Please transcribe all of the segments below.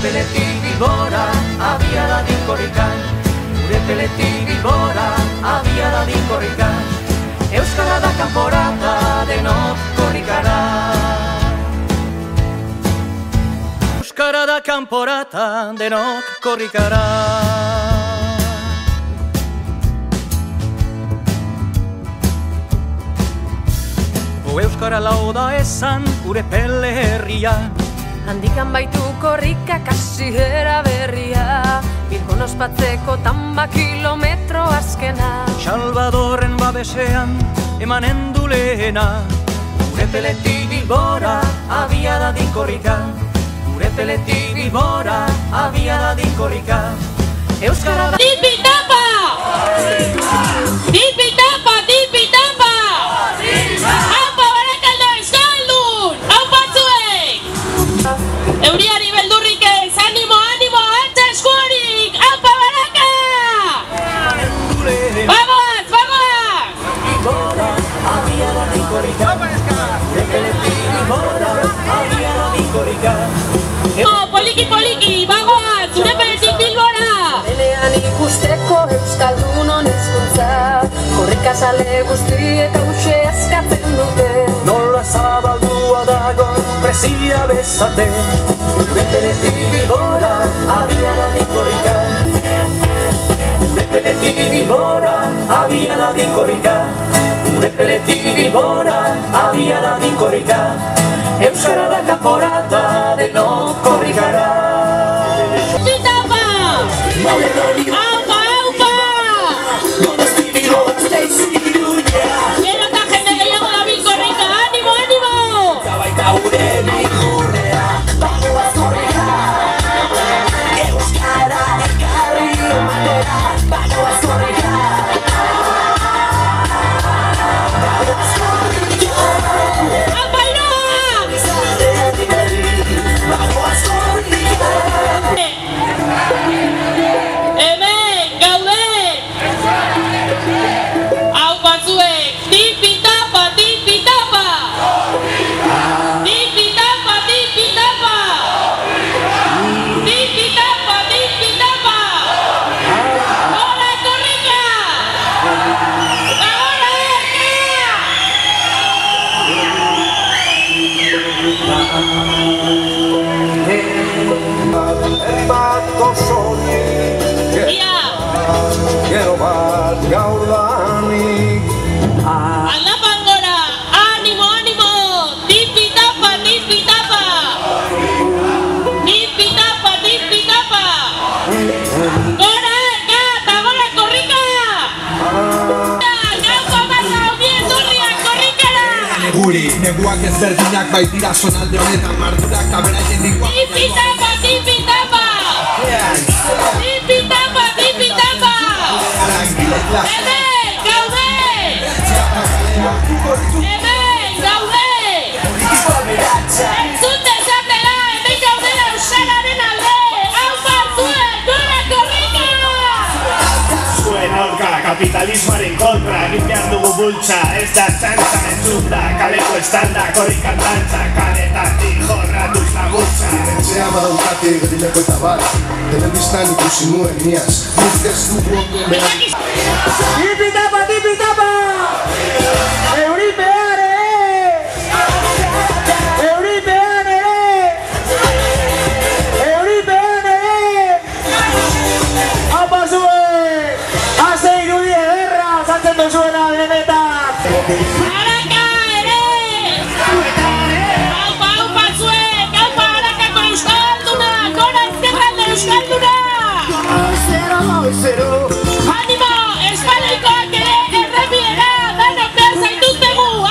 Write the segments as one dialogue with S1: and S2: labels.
S1: peletik Bilbora, abia dadin korrika. Gure peletik Bilbora, abia dadin korrika. Euskara da kanporata, denok korrikara. Euskara da kanporata, denok korrikara. Euskara lau da esan gure pele herria.
S2: Handikan baitu korrika kasihera berria. Bilbon ospatzeko tamba kilometro azkena.
S1: Salvadorren babesean emanen du lehena. Gure peletik Bilbora, abia dadin korrika. Gure peletik Bilbora, abia dadin korrika. Euskara da...
S3: Tipi-tapa! Tipi-tapa, tipi-tapa! Aupa Barakaldo euskaldun! Aupa zuek! Euriari beldurrik ez, animo, animo, antza eskuarik! Aupa Baraka! Vamos, vamos!
S1: Bilbora, abia dadin korrika. Gure peletik Bilbora, abia dadin korrika.
S3: Poliki, poliki, bagoaz, zure peletik Bilbora!
S2: Belean ikusteko euskaldunon hizkuntza. Korrikazale guztiek hauxe askatzen dute.
S1: Nola zabaldua dagoen presia bezate. Gure peletik Bilbora, abia dadin korrika. Gure peletik Bilbora, abia dadin korrika. Gure peletik Bilbora, abia dadin korrika. Euskara da kanporata, denok korrikara.
S3: Tipi-tapa! Aupa, aupa! Gero eta jende gehiago dabil korrika, animo, animo! Hemen, gaude! Aupa zuek, tipi-tapa, tipi-tapa! Tipi-tapa, tipi-tapa! Tipi-tapa, tipi-tapa! Gora korrika! Gora erka!
S4: Herri bat gozorik,
S3: Ia!
S4: gero bat gaur danik.
S3: Aldapan gora! Animo, animo! Tipi-tapa, tipi-tapa! Tipi-tapa, tipi-tapa! Gora erka eta gora korrika! Gauko barra obien durriak korrikara!
S5: Guri, neguak ezberdinak baitira zonalde honetan mardurak eta beraien dikoak.
S3: Tipi-tapa, tipi-tapa! Tipi-tapa, tipi-tapa! Hemen, gaude! Hemen, gaude! Entzun dezatela, hemen gaudela euskararen alde! Aupa zuek, gora korrika!
S6: Zuen aurka kapitalismoaren kontra egin behar dugu bultza. Ez da txantza entzun da, kaleko estanda, korrikan dantza, kaletatik jorratuz laguntza.
S5: Etxea badaukate gerdileko eta bat, telebistan ikusi nuen niaz, nik ez dugu ondo behar.
S1: Tipi-tapa, tipi-tapa! Euripean ere! Euripean ere! Euripean ere! Aupa zuek! Haze irudi ederra, saltzen duzuela benetan!
S3: Baraka ere! Aupa, aupa zuek! Aupa Barakako euskalduna! Gora ezkerralde euskalduna! Animo! Espaloikoak ere errepiera! Danok behar zaituztegu!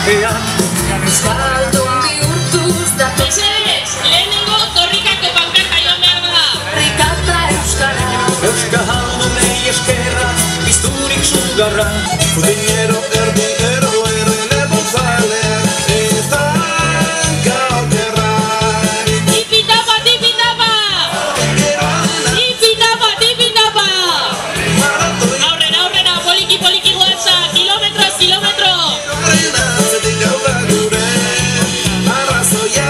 S2: Euskaldun bihurtuz datoz
S3: Mesedez, lehenengo korrikako pankarta joan behar da.
S2: Korrikata euskara
S1: Euskaldunei eskerra, pizturik sugarra.
S4: Dinero erdinero errenebutzaleak izan gaukerrak.
S3: Tipitapa, tipitapa! Tipitapa, tipitapa! Aurrera, aurrera, poliki, poliki goatza, kilometroz, kilometro!
S4: Zetik hau da gure arrazoia.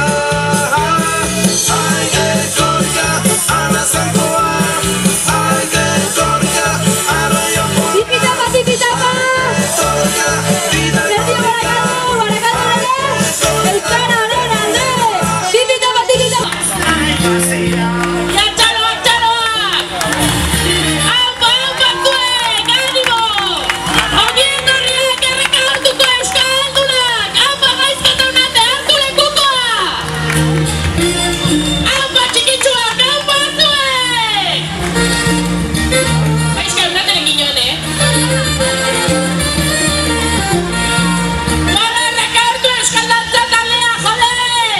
S4: Aige korka, anazankoa. Aige korka, arraioa.
S2: Tipitapa, tipitapa
S4: Korka,
S2: Sergio Barakado, Barakado alde Euskararen alde Tipitapa, tipitapa
S3: Ja, txaloak, txaloak! Aupa, aupa, zuek, animo! Ongien dorriak erreka hartuko euskaldunak! Aupa, gaizkotaunate, hartu lekukoa! Aupa, txikitsuak, aupa, zuek! Gaizkaunateren ginoen, Barrerrek hartu euskaldantza taldea, jode!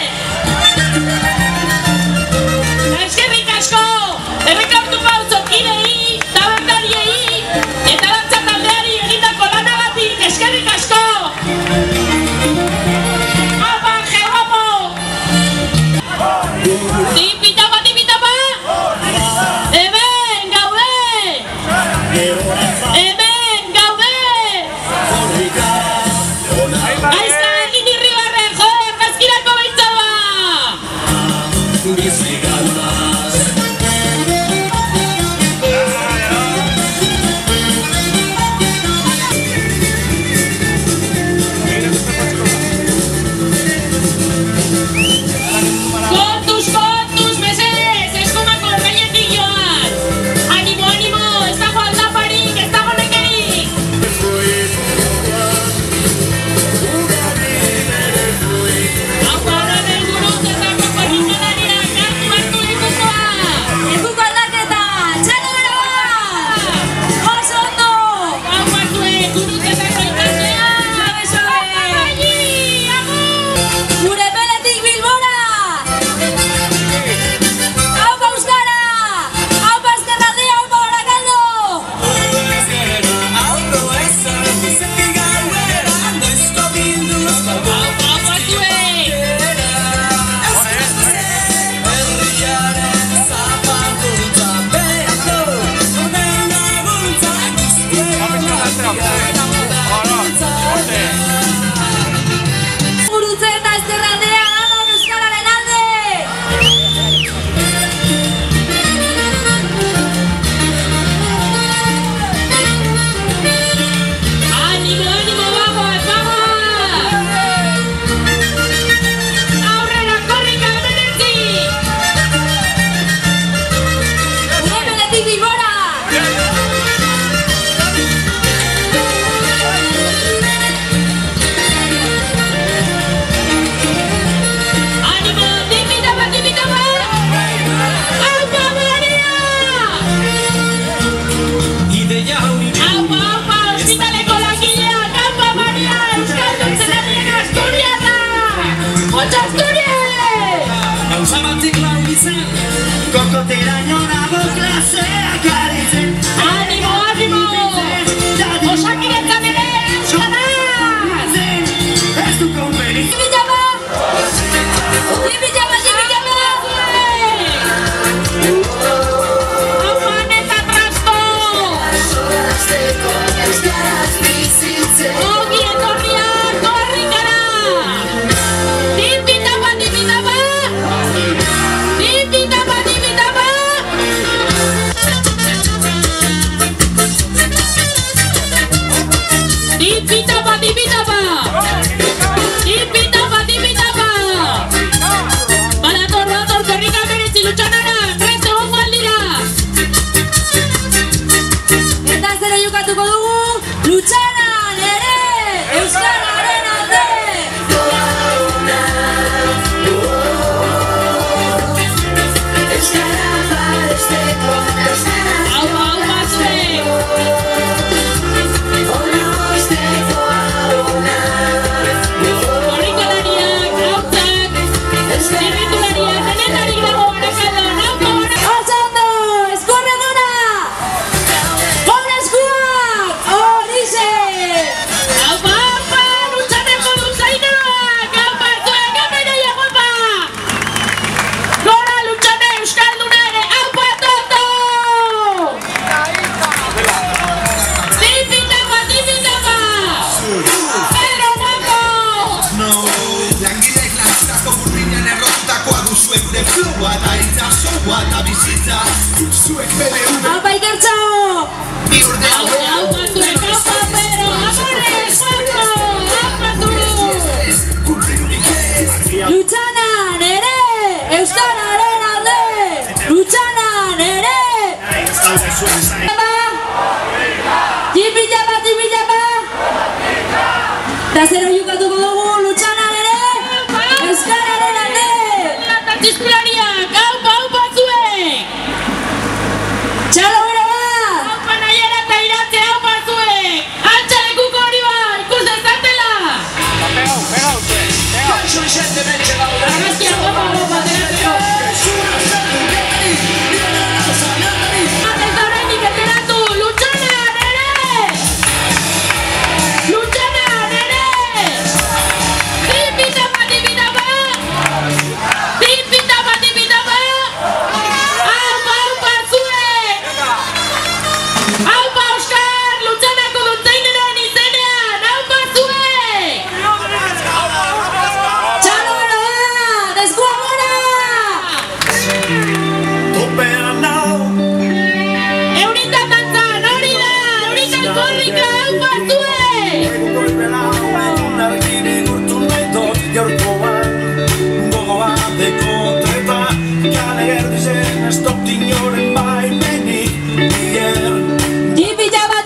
S3: Eskerrik asko! Errekartuko auzotkidei, tabernariei, eta dantza taldeari egindako lanagatik, eskerrik asko! Apa, jegopo! Tipitapa, tipitapa! Hemen gaude! Hemen gaude! Aizka egin irribarren, jode, pezkirako behintzat ba! Kontuz, kontuz, mesedez, eskumako gainetik joan! Animo, animo, ez dago aldaparik, ez dago nekerik! Auparan elburuz eta kokorrikalariak hartu lekukoa!
S2: Lekuko aldaketa, txalo gara! Oso ondo!
S3: Aupa zuek, gurutzetako ikastea!
S2: Gure peletik Bilbora! Aupa euskara! Aupa ezkerraldea, aupa Barakaldo!
S3: Aupa, aupa zuek!
S2: Gurutze eta ezkerraldea, gabon euskararen alde!
S3: Animo, animo, vamos, vamos!
S5: zuek BBV.
S2: Aupa Ikertxo!
S3: Aupa zuek, aupa Pedro, amores, Juanjo, aupa zuru!
S2: Lutxana nere! Euskararen alde! Lutxana nere! Tipi japa! Da zero jukatuko dugu Lutxana nere! Euskararen alde!
S3: Tizpilariak, aupa zuek!
S2: Txalo bero bat!
S3: Aupa nahiera eta iratze, aupa zuek! Altxalekuko hori bat, ikus dezatela! Argazkia guapa, ateratzeko! Ez da oraindik ateratu, Lutxana nere! Lutxana nere! Tipitapa! Aupa zuek! Aupa Oskar, Lutxanako dutzaineren izenean, aupa zuek!
S2: Txalo bero bat! Eskua gora!
S3: Euritan dantzan, hori da! Euritan korrika, aupa zuek!
S2: Tipi japa!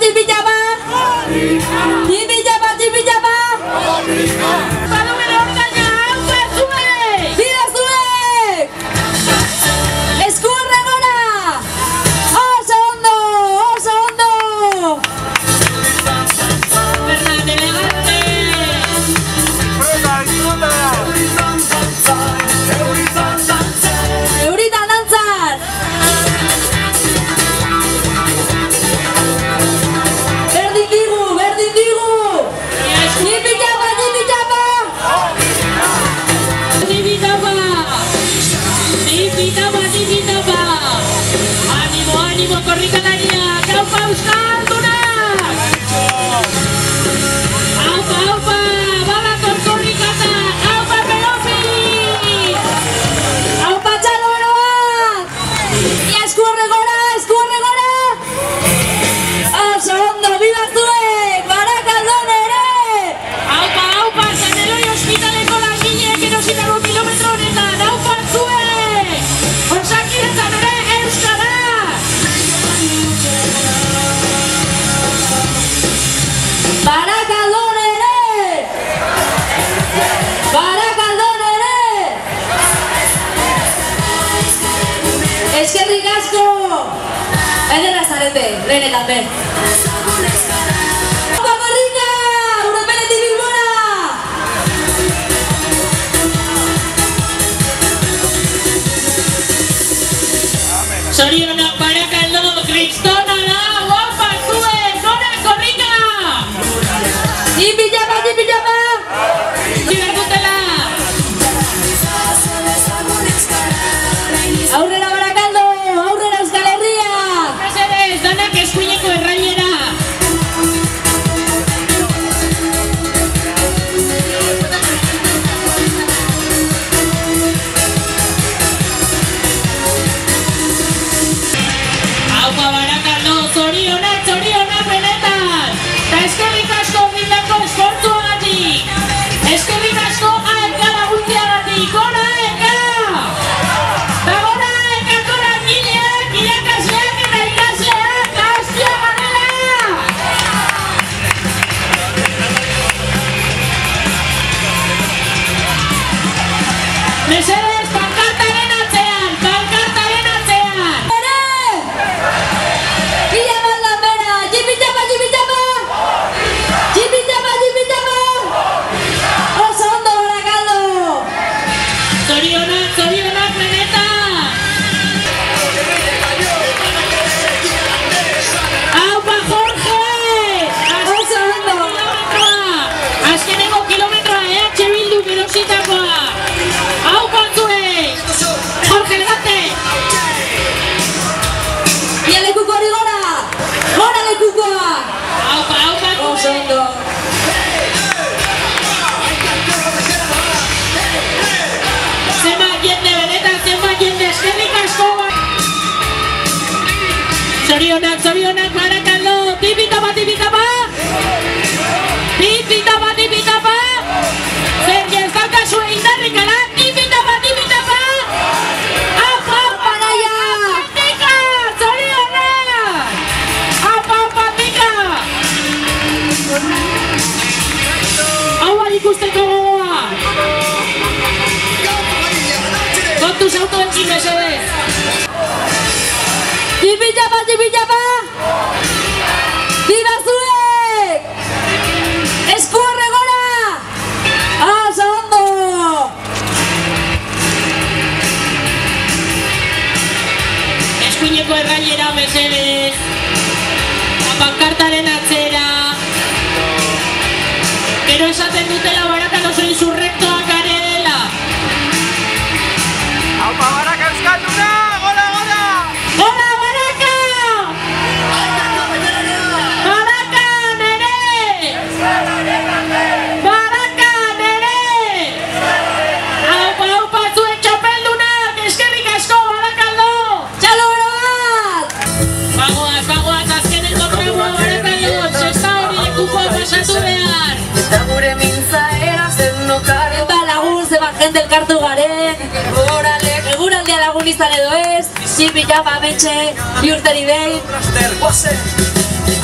S3: Palomero ordaina, aupa zuek!
S2: Bida zuek! Eskurre gora! Oso ondo!
S3: Bernat elegante!
S2: Euritan dantzan! Berdin digu! Tipi japa!
S3: Tipitapa! Animo, korrikalariak! Aupa euskaldunak! Aupa! Badator korrikatak! Aupa pelofi!
S2: Aupa txalo bero bat! Ia eskurre gora! Oso ondo! Bida zuek! Barakaldon ere!
S3: Aupa! San Eloi ospitaleko langileek erositako kilometro honetan! Aupa zuek! Osakidetzan ere euskara!
S2: Barakaldon ere! Eskerrik asko! Ederra zarete, benetan ben. Aupa Korrika! Urepeletik Bilbora!
S3: Zorionak Barakaldo, Kristona da! Aupa zuek! Gora korrika!
S2: Tipi japa!
S3: Ziberdutela!
S2: Aurrera Barakaldo! Aurrera Euskal Herria!
S3: Mesedez, danak eskuineko errailera! Aupa Barakaldo, zorionak benetan! Ta eskerrik asko egindako esfortzuagatik! Eskerrik asko AEK laguntzeagatik! Gora AEK! Ta gora AEK-ko langileak, irakasleak eta ikasleak! Hastia garela! Mesedez, pankartaren atzean!
S2: Ere! Bila baldan bera! Tipi japa! Oso ondo Barakaldo!
S3: Zorionak benetan! Aupa Jorge!
S2: Oso ondo!
S3: Azkeneko kilometroa EH Bildu erositakoa! Aupa zu zorionak, Barakaldo, tipitapa, tipitapa! Tipitapa, tipitapa! Zer jezalkazue indarrik ala, tipitapa, tipitapa! Apa,
S2: Paraia!
S3: tika, zorionak! Apa, tika! Hau ikusteko gogoa! Kontuz autoentzin mesedez!
S2: Tipitapa, tipitapa! Tira zuek! Esku horregora! Asa ondo!
S3: Eskuineko errailera mesedez! Pankartaren atzera! Gero esaten dutela Barakaldo soy insurrectoak garela!
S1: Aupa Baraka euskalduna, gora, gora!
S3: Hola, Baraka! Baraka nere! Baraka nere! Aupa, zuen txapeldunak! Eskerrik asko, Barakaldo!
S2: Txalo bat!
S3: Bagoaz, azkeneko tragua, Barakaldo! Sexta hori lekukoa pasatu behar!
S1: Eta gure mintza erazen nokaren
S2: Eta lagun zeba jente elkartu garen. Eguraldia lagun izan edo ez. Tipitapa betxe, bi urteri behin.
S1: Raster, guazen!